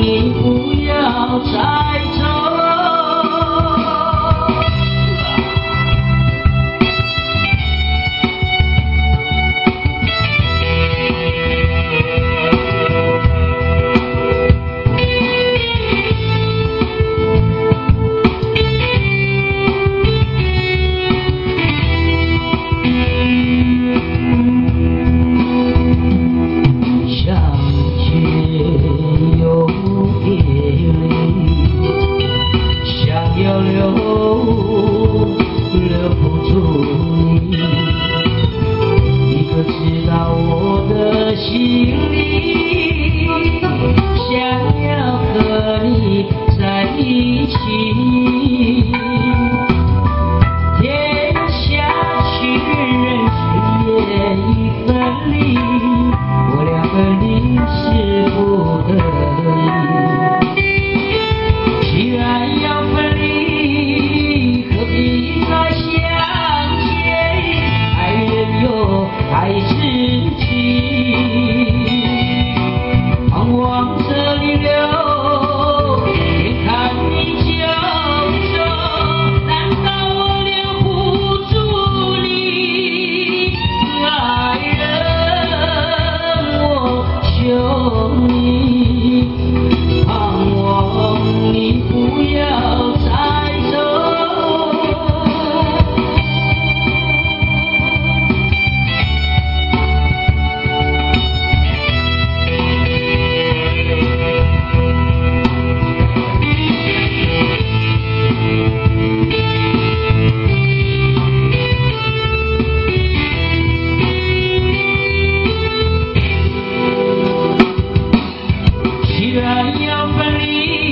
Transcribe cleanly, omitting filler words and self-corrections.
你不要再走。留不住你，你可知道我的心里想要和你在一起，天下去人谁也已分离，我俩分离是不得已，既然要分离，何必再相见？爱人又爱自己，盼望着你留，眼看你就走，难道我留不住你？爱人，我求你，盼望你不要再走。既然要分离，